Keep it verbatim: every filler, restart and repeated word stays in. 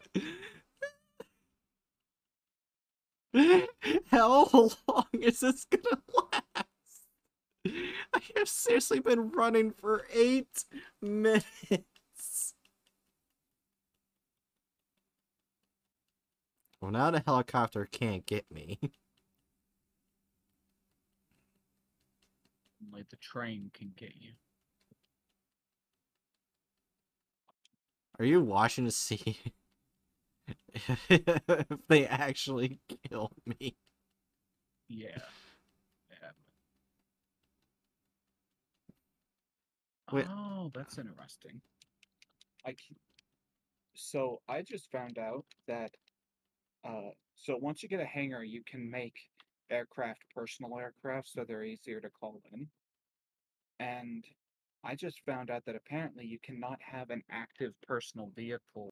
How long is this gonna last? I have seriously been running for eight minutes. Well, now the helicopter can't get me. Only the train can get you. Are you watching to see if they actually kill me? Yeah. Yeah. Wait, Oh, that's interesting. I c- so I just found out that uh so once you get a hangar, you can make aircraft personal aircraft so they're easier to call in. And I just found out that apparently you cannot have an active personal vehicle